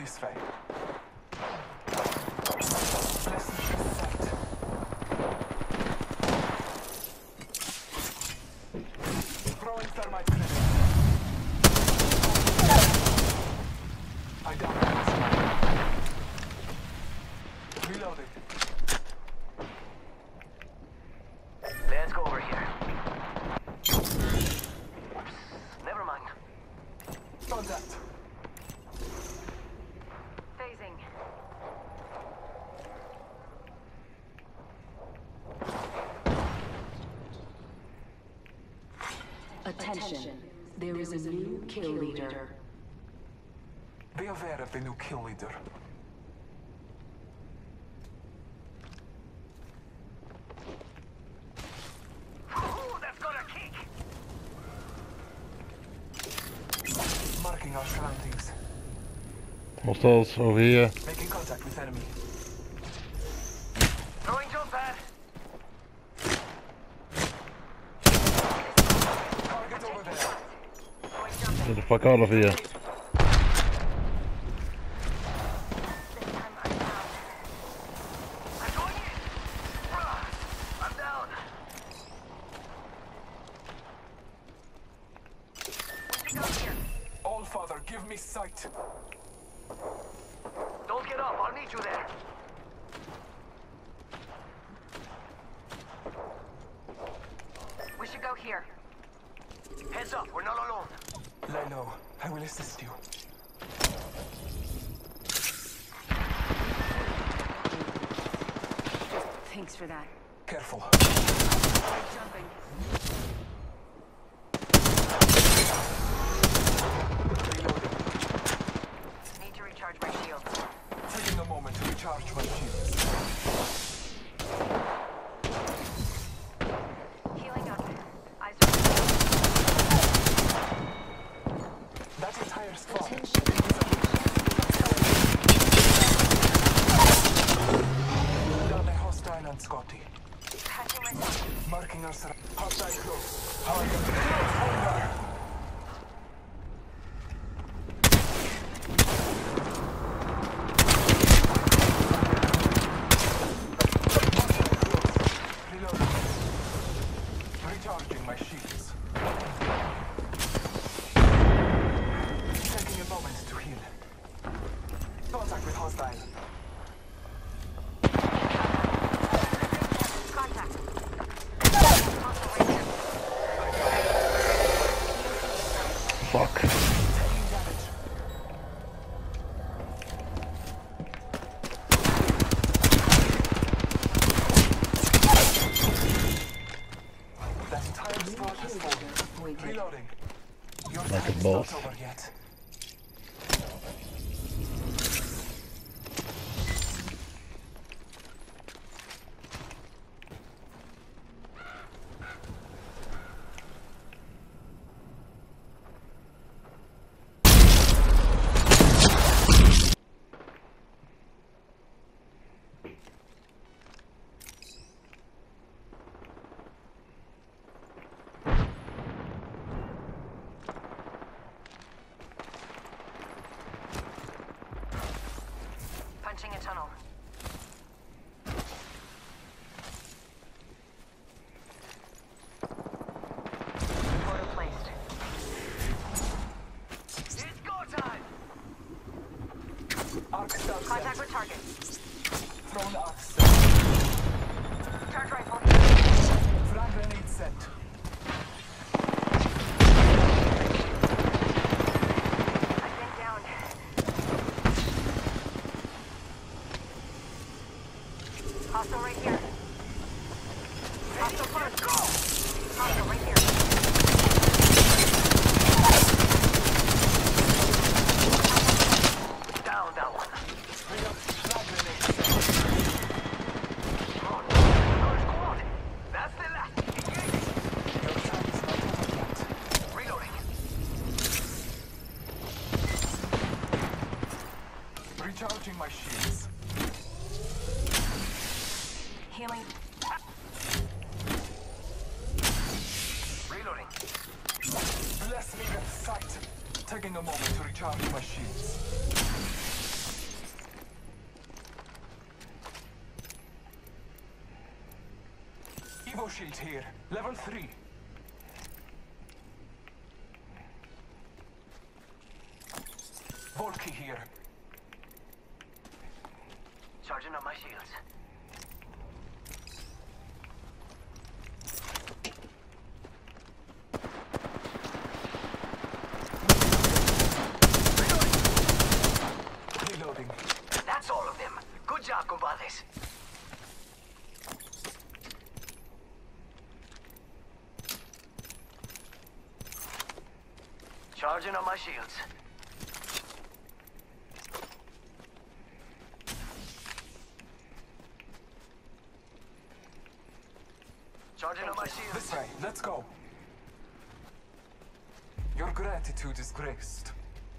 this way. Bless me with sight. Throwing thermite grenade. I downed it. Reloading. Let's go over here. Never mind. Contact. Phasing. Attention. There is a new kill leader. Be aware of the new kill leader. Ooh, that's got a kick. Marking our surroundings. Hostiles over here. Making contact with enemy. Throwing jump pad. Target over there. Get the fuck out of here. I'm going in. I'm down. We should go here. All Father, give me sight. Don't get up. I'll need you there. We should go here. Heads up. We're not alone. Lay low. I will assist you. Thanks for that. Careful. Jumping. Reloading. Need to recharge my shields. Taking a moment to recharge my shields. Healing up. Eyes That entire squad. Down a hostile and Scotty. patching myself. Marking our hostile close. How are you? Reloading. Recharging my shields. Taking a moment to heal. Contact with hostile. Contact. Also right here. Fuck. Taking damage. That entire squad has fallen. Reloading. Your Like a time is boss. not over yet. Punching a tunnel. Order placed. It's go time. Arc stab Contact set. with target. Thrown arc stab. Charge rifle. Frag grenade set. I've been down. Hostile right here. Hostile close. Hostile right here. Down that one. Reload. Frag grenade set. Oh, another squad. That's the last. Engage. Your time is not over yet. Reloading. Recharging my shields. Healing. Reloading. Bless me with sight. Taking a moment to recharge my shields. shield here. Level 3. Volky here. Charging up my shields. Reloading. That's all of them. Good job, compadres. Charging on my shields. Charging on my shields. This way, let's go. Your gratitude is graced.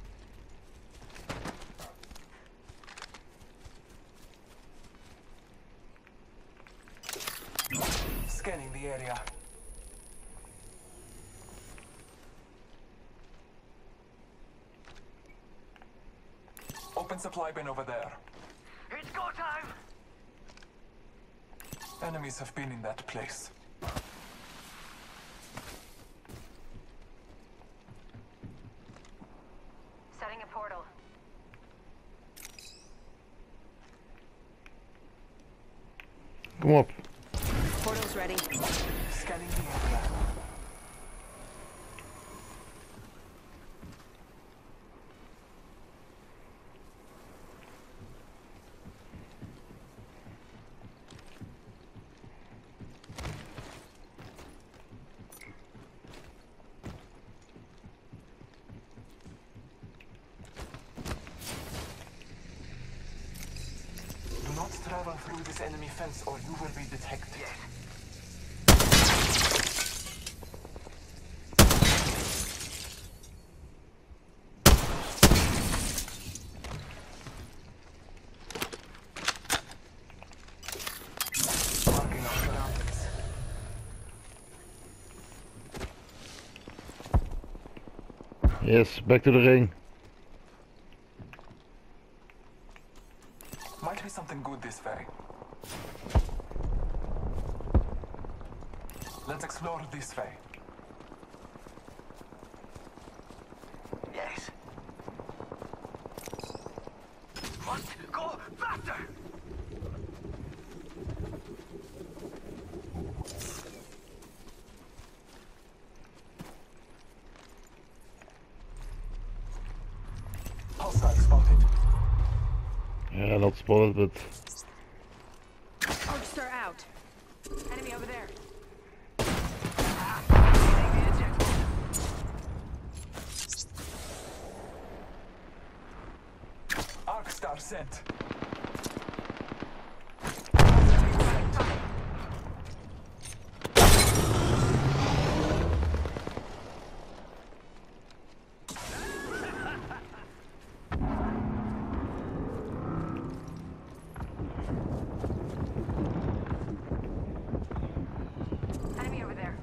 Scanning the area. Open supply bin over there. It's go time! Enemies have been in that place. Setting a portal. Kom op. Portal's ready. Scanning the area. Do not travel through this enemy fence or you will be detected. Yes. Marking our surroundings. Yes, back to the ring. Might be something good this way. Let's explore this way. Yes. What? Go faster! Hostile spotted. Yeah, not spotted, but Arcs are out. Enemy over there. Arc star sent. Enemy over there.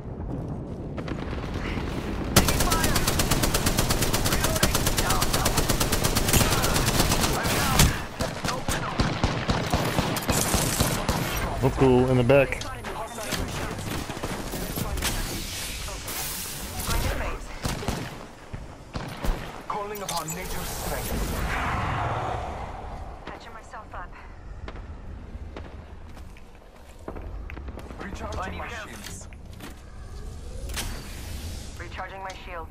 not cool in the back. Spotted me. Calling upon nature's strength. Patching myself up. Recharging my shields. Recharging my shields.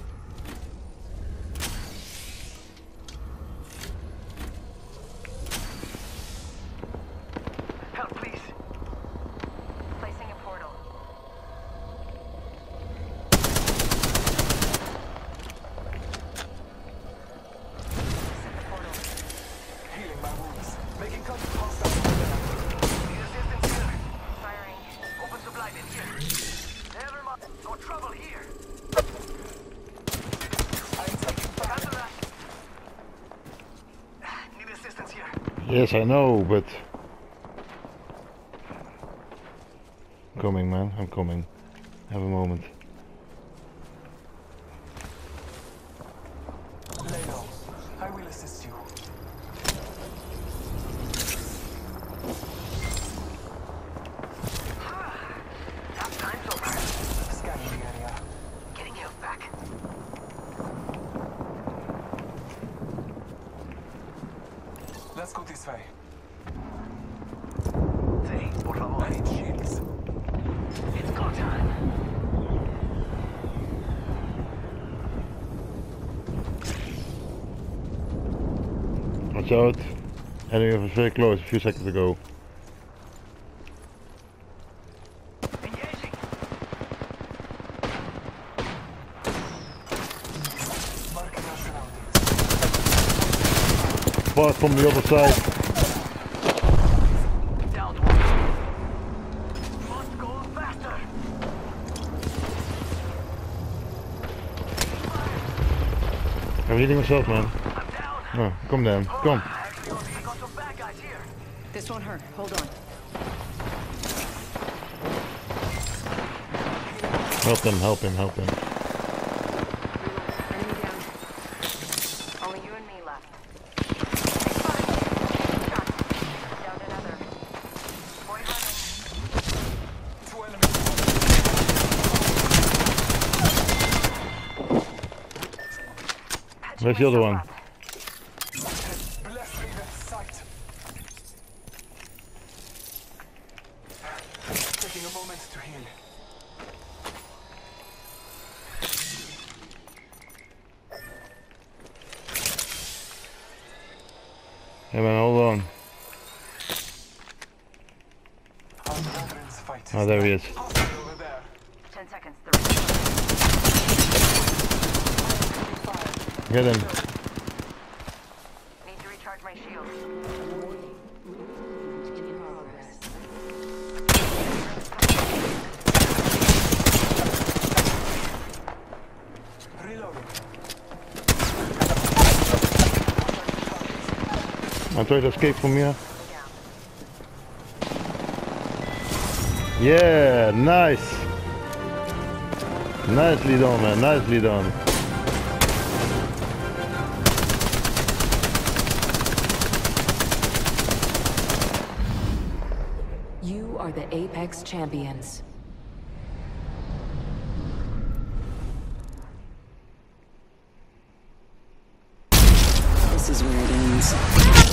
Help, please. Placing a portal. Set the portal. Healing my wounds. Making contact hostile. Need assistance here. Firing. Open supply bin here. Never mind. Got trouble here. I'm taking fire. Cancel that. Need assistance here. Yes, I know, but I'm coming, man. I'm coming. Have a moment. Lay low. I will assist you. Let's go this way. Sí, por favor. I need shields. It's go time. Watch out. Enemy was very close a few seconds ago. Engaging. Marking our surroundings. But from the other side. Down one. Must go faster. I'm healing myself, man. I'm down. No, come down. Come. Actually, we got some bad guys here. This won't hurt. Hold on. Help him, help him, help him. Enemy down. Only you and me left. Down another. Boy running. 2 enemies. Patching Where's the other myself one? up. Bless Raven sight. Taking a moment to heal. Hey man, hold on. Our veterans fight. Oh, there he is. Hostile over there. 10 seconds. Get him. Need to recharge my shield. Reloading. I tried to escape from here. Yeah, nice. Nicely done, man. Nicely done. You are the Apex Champions. This is where it ends.